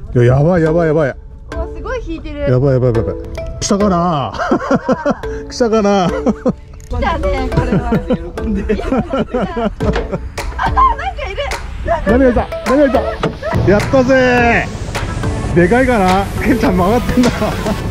いや、やばいやばいやばい。 お、すごい引いてる。 やばいやばいやばい。来たかな来たかな。 来たね、これは。喜んで。あ、なんかいる。 何がいた、何がいた。やったぜー。でかいかな。ケンちゃん曲がってんだ。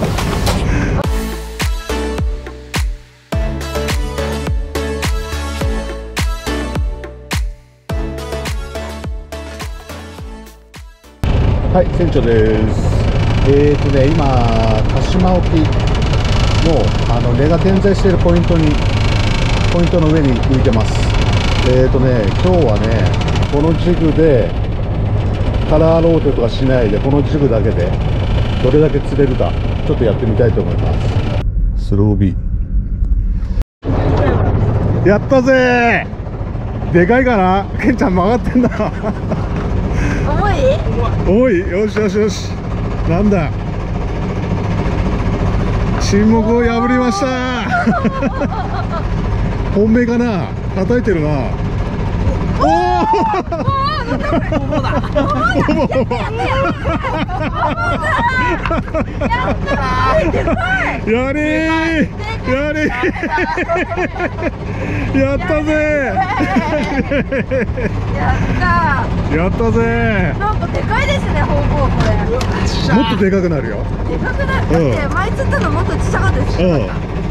はい、船長です。今鹿島沖の根が点在しているポイントの上に浮いてます。今日はね、このジグでカラーローテとかしないで、このジグだけでどれだけ釣れるかちょっとやってみたいと思います。スロービー。やったぜー。でかいかな。ケンちゃん曲がってんだ。 重い？ 重い。よしよしよし。なんだ。沈黙を破りました。本命かな。叩いてるな。おお。やりー。やりー。やったぜ。やったぜ。 なんかでかいですね、方向これ。 もっとでかくなるよ。 でかくなる。だって前釣ったのもっとちっちゃかったですよ。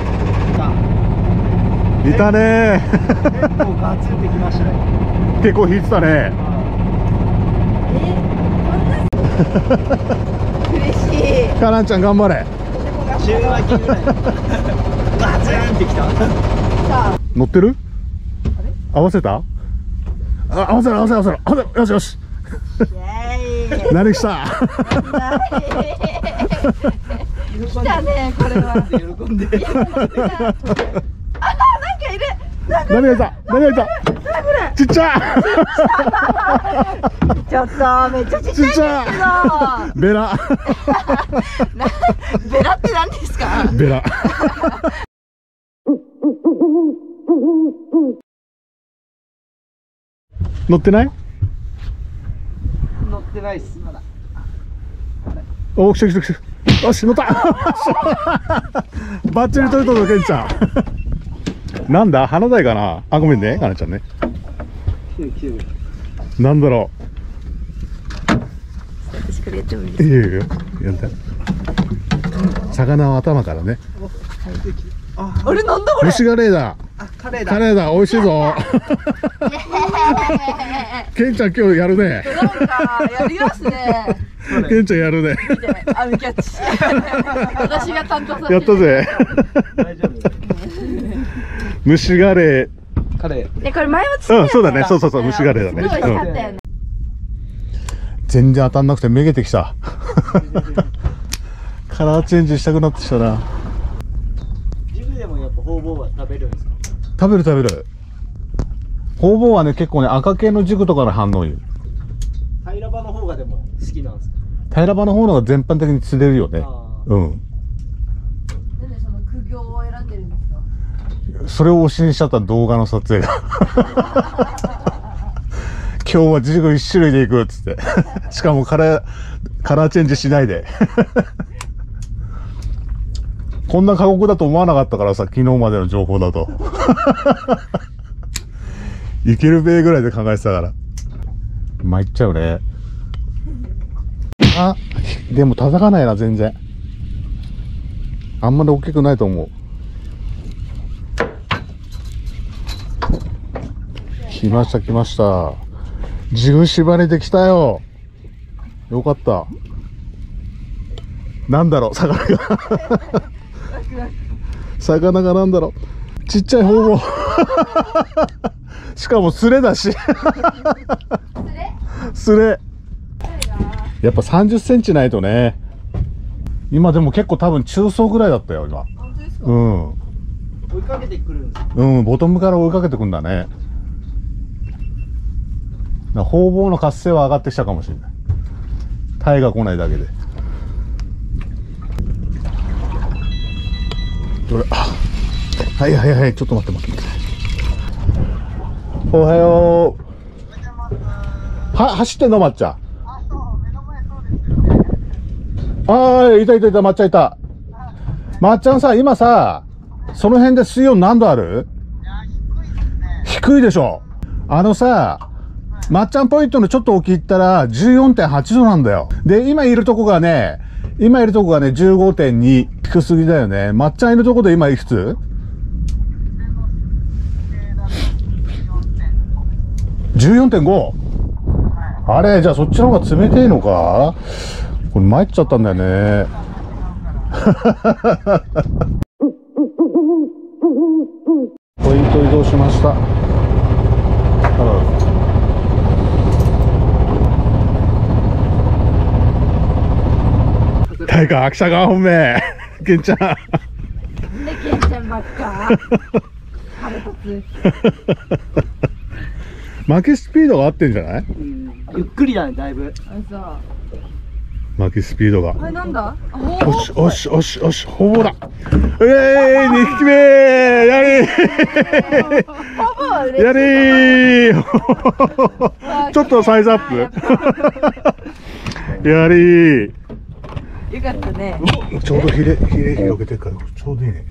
いたね。 結構ガツンってきましたね。 結構引いてたね。 嬉しい。 カナンちゃん頑張れ。 中脇ぐらい。ガツンってきた。 乗ってる？合わせた？あ、合わせる合わせる合わせる。よしよし。何した？ 来たね、これは。 喜んで。 あ、なんかいる。 何がいた？何がいた？ちっちゃ。 ちょっとめっちゃちっちゃいんですけど。 ベラ。 ベラって何ですか？ ベラ。乗ってない？ 乗ってないっすまだ。 お、来た来た来た。よし乗った。バッチリ取れたぞケンちゃん。なんだ花鯛かな。あ、ごめんねかなちゃんね。なんだろ私これやってもいいう。いいよいいよ。やんだ。魚は頭からね。 あれなんだこれ。 虫ガレーだ。 カレーだ。 カレーだ。美味しいぞ。ケンちゃん今日やるね。 なんかやりますね。 ケンちゃんやるね。 見て、網キャッチ。私が担当させて。 やったぜ。 大丈夫。 虫ガレー。 カレー。 これ前も釣ったやつ。 そうだね。そうそうそう、虫ガレーだね。 すごい光ったよね。 全然当たんなくてめげてきた。カラーチェンジしたくなってきたな。 ジグでもやっぱホウボウは食べるんですか？ 食べる食べる。ホウボウはね、結構ね、赤系のジグとかの反応いい。 平場の方がでも好きなんですか？ 平場の方のが全般的に釣れるよね。うん。 なんでその苦行を選んでるんですか？ それを推しにしちゃった動画の撮影が。今日はジグ1種類でいくっつって。しかもカラーチェンジしないで。こんな過酷だと思わなかったからさ、昨日までの情報だと。いけるべーぐらいで考えてたから。参っちゃうね。あ、でも叩かないな、全然。あんまり大きくないと思う。来ました来ました。ジグ縛れてきたよ。よかった。なんだろう、魚が。魚がなんだろう。ちっちゃいホウボウ。しかもスレだし。スレ。やっぱ30センチないとね。今でも結構多分中層ぐらいだったよ、今。 本当ですか？ うん。 追いかけてくるんですか？ うん、ボトムから追いかけてくんだね。ホウボウの活性は上がってきたかもしれない。タイが来ないだけで。どれ、あ、はいはいはい、ちょっと待って待って。おはよう。走ってんのまっちゃん。 あ、そう、目の前そうですよね。 ああ、いたいたいた、まっちゃんいた。まっちゃんさ、今さ、その辺で水温何度ある？低いでしょ。さ、まっちゃんポイントのちょっと沖行ったら 14.8 度なんだよ。で、今いるとこがね、15.2。低すぎだよね。まっちゃんいるとこで今いくつ？ 14.5。あれ、じゃあそっちの方が冷てえのか？これ参っちゃったんだよね。ポイント移動しました。大河秋田川本命けんちゃん。 なんでケンちゃんばっか腹立つ。 負けスピードが合ってんじゃない？ ゆっくりだね、だいぶ。 さ負けスピードが。 あれなんだ？ おしおしおしおし、ほぼだ。2匹目やりーやりーちょっとサイズアップやりーよかったね。 ちょうどひれ広げてるからちょうどいいね。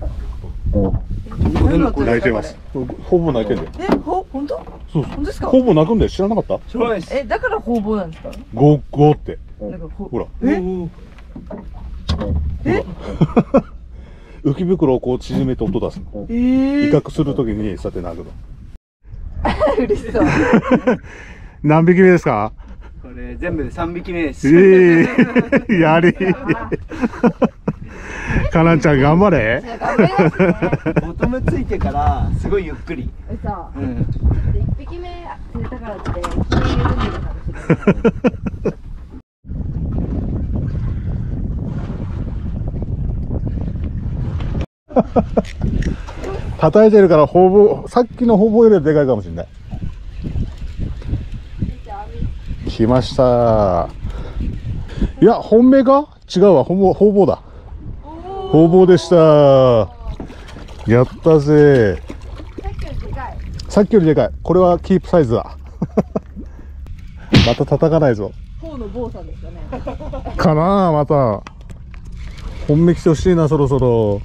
泣いてます。ほぼ泣いてるんだよ。 本当？ そうそう。 本当ですか？ ほぼ泣くんだよ。知らなかった？ そうです。 だから方々なんですか？ ゴーって。 なんかほら。浮き袋をこう縮めて音出すの。威嚇するときにさて泣くの。 嬉しそう。 何匹目ですか？ これ全部で3匹目です。 やりかなちゃん頑張れ。 頑張りますね。 ボトムついてからすごいゆっくり。 さ、 うん。 1匹目釣れたからって気に緩んでるかもしれない。 叩いてるからほぼさっきのほぼよりはでかいかもしれない。来ました。いや本命か？違うわ、ほぼだ。ほぼでした。やったぜ。さっきよりでかい。これはキープサイズだ。また叩かないぞ。 方の坊さんですかね。 かなあ、また本命来てほしいな、そろそろ。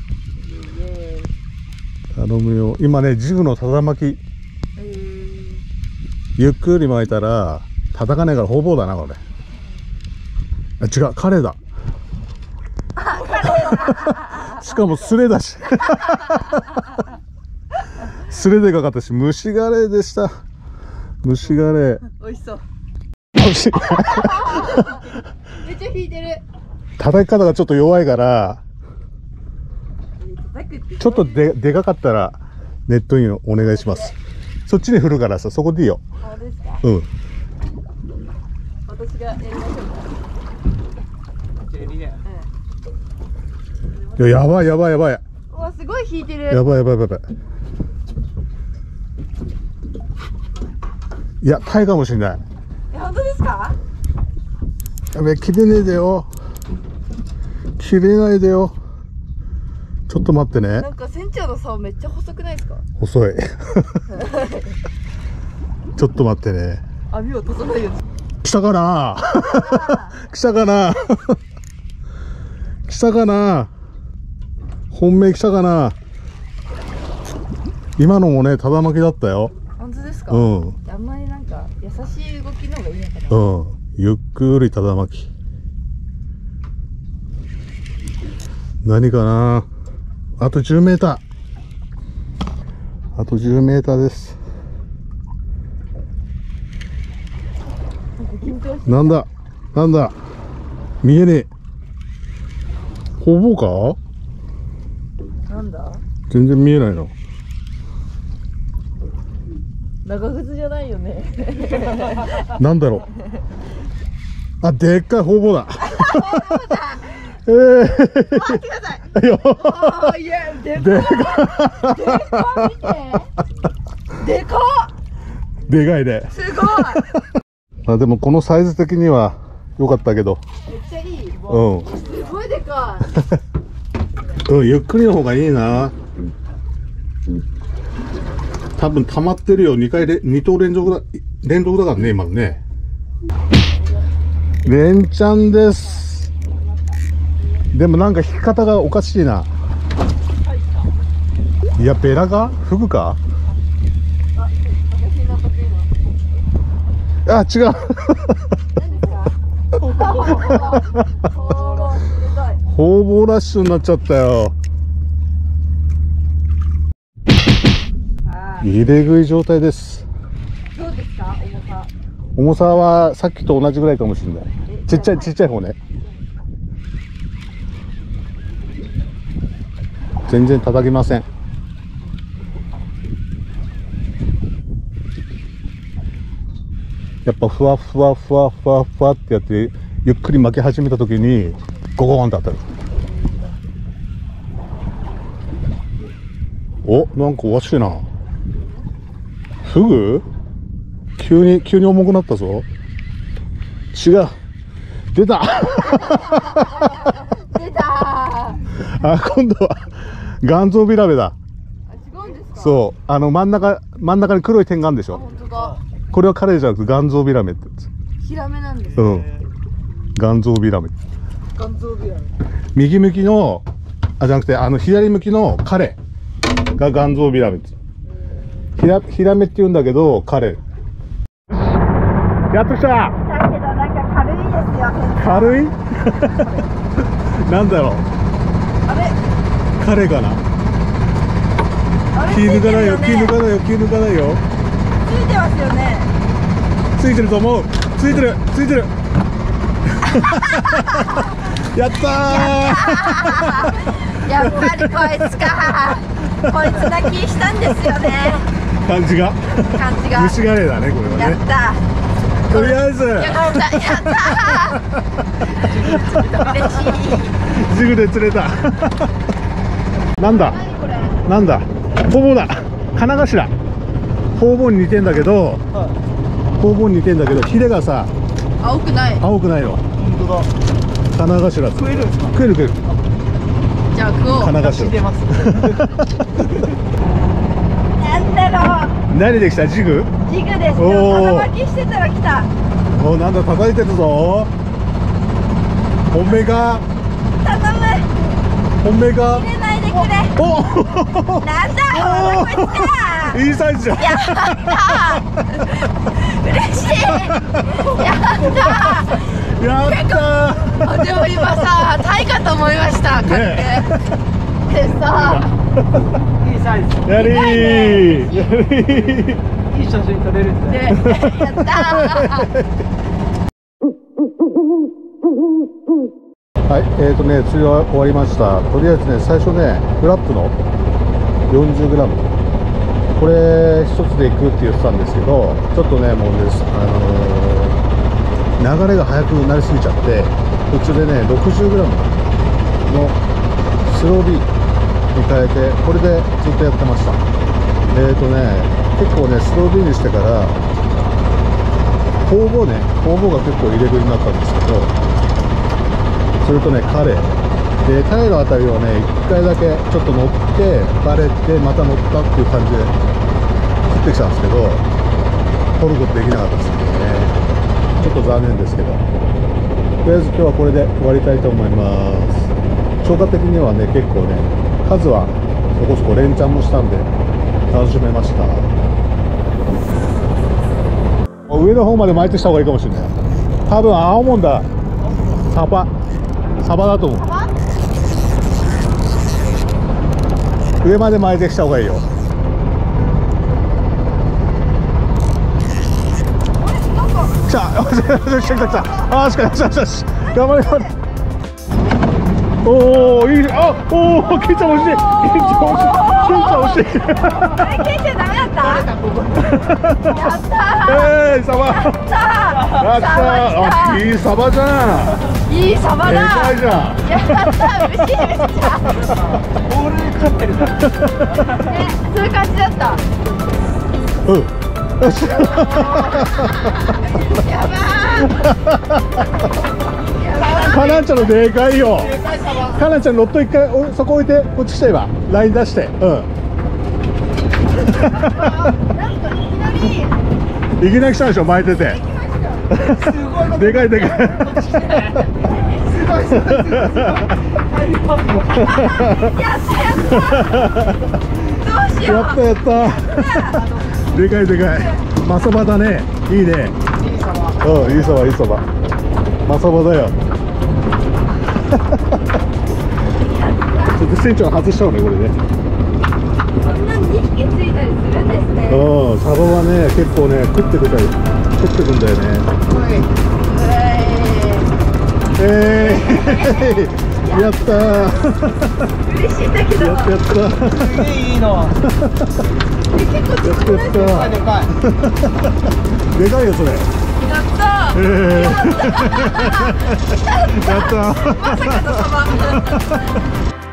頼むよ。今ね、ジグのただ巻き、ゆっくり巻いたら叩かないからほぼだな、これ。あ、違う、カレーだ。しかもスレだし。スレでかかったし、蒸しガレーでした。蒸しガレー。 美味しそう。 美味しい。 めっちゃ引いてる。 叩き方がちょっと弱いから、ちょっとでかかったらネットインお願いします。そっちに振るからさ、そこでいいよ。 あ、ですか？ うん。 私がやりましょうか。 やばい。 うわ、すごい引いてる。 やばい。いや、タイかもしれない。 本当ですか？ やべ、切れねえでよ。切れないでよ。ちょっと待ってね。 なんか船長の竿めっちゃ細くないですか？ 細い。ちょっと待ってね。 網を落とさないように。 来たかな。来たかな。来たかな。本命来たかな。今のもね、ただ巻きだったよ。 本当ですか？ うん。 あんまりなんか優しい動きの方がいいのかな。 うん。ゆっくりただ巻き。何かな。あと10メーター。あと10メーターです。なんだ見えねえ。ほぼか？ なんだ？ 全然見えないの。 長靴じゃないよね。 なんだろう。あ、でっかいほぼだ。 待ってください。 よ。 いや、でか見て。でか。 でかいね。 すごい。 あ、でもこのサイズ的には良かったけど。 めっちゃいい。 うん。 すごいでかい。うん、ゆっくりの方がいいな。多分溜まってるよ。2投連続だからね、今のね。連チャンです。 でもなんか引き方がおかしいな。いや、ベラがフグか。あ、違う。ホウボウラッシュになっちゃったよ。入れ食い状態です。 どうですか、重さ。 重さはさっきと同じぐらいかもしれない。ちっちゃい方ね。全然叩きません。やっぱふわふわふわふわふわってやってゆっくり巻き始めた時にゴゴーンと当たる。お、なんかおかしいな。フグ急に重くなったぞ。違う、出た。 出た。 あ、今度は元祖ビラメだ。 違うんですか。 そう、真ん中に黒い点があるんでしょ。 本当だ。 これはカレイじゃなくて元祖ビラメってやつ。 ヒラメなんですうん、元祖ビラメ。 肝臓ビラメ。 右向きのじゃなくて左向きのカレイが元祖ビラメって。ヒラメって言うんだけどカレイ。やっと来た。 だけどなんか軽いですよ。 軽い。なんだろう。 あれ。 カレイかな。気抜かないよ、気抜かないよ、気抜かないよ。 ついてますよね。 ついてると思う。ついてる。やったー。 やっぱりこいつか。こいつな気したんですよね。 感じが虫ガレイだね、これはね。 やった。 とりあえずやった嬉しい。 ジグで釣れた。なんだホウボウだ。金頭。ホウボウに似てんだけど、ヒレがさ青くない。 青くないの。 本当だ。 金頭。 食えるんですか。 食える。 じゃあ食おう。 金頭。 出ます。 なんだろう。 何できた？ジグ？ ジグです。 おー。 でも叩きしてたら来た。 お、なんだ、叩いてるぞ。本命か。 頼む。 本命か。 入れないでくれ。 お。 なんだ。こいつか。 いいサイズじゃん。 やった嬉しい。やったでも今さ、タイかと思いました。 ねでさ、 いいサイズ。 やりー。 いい写真撮れるんで。 やったはい、釣りは終わりました。とりあえずね、最初ね、フラップの 40g これ一つでいくって言ってたんですけど、ちょっとね、もうね、流れが速くなりすぎちゃって、途中でね、60g のスロービーに変えて、これでずっとやってました。結構ね、スロービーにしてからホウボウが結構入れ食いになったんですけど、それとね、カレイでタイのあたりをね、1回だけちょっと乗ってバレてまた乗ったっていう感じで降ってきたんですけど、取ることできなかったですね。ちょっと残念ですけど、とりあえず今日はこれで終わりたいと思います。消化的にはね、結構ね、数はそこそこ連チャンもしたんで楽しめました。上の方まで巻いてした方がいいかもしれない。多分青もんだ。サバだと思う。上まで巻いてした方がいいよ。来た。よし来た。あ、しかよし。頑張れ。おお、いい。あ、おお、ケンちゃん惜しい。 あれ、ケンちゃんダメだった。やったー。 サバ。 やったー。 いいサバじゃん。 いいサバだ。 でかいじゃん。 やったー。嬉しいめっちゃ。 ボールに勝ってる。 ね、そういう感じだった。 うん。よし。 やばー。 カナンちゃんのでかいよ。カナンちゃんロット一回そこ置いて、こっち来て今ライン出して。うん。 なんかいきなり来たでしょ、巻いてて。でかい。 やったやった。でかいでかい。マサバだね。いいね。うん、いいそばいいそば。マサバだよ。ちょっと船長外しちゃうねこれね。 そんなに2匹ついたりするんですね。 うん、サバはね結構ね食ってくんだよね。やったー。 嬉しいんだけど。 やった。 いいの。 結構ちっちゃいですね。 でかい。 でかいよそれ。 やったー。 やった。 まさかのサバ。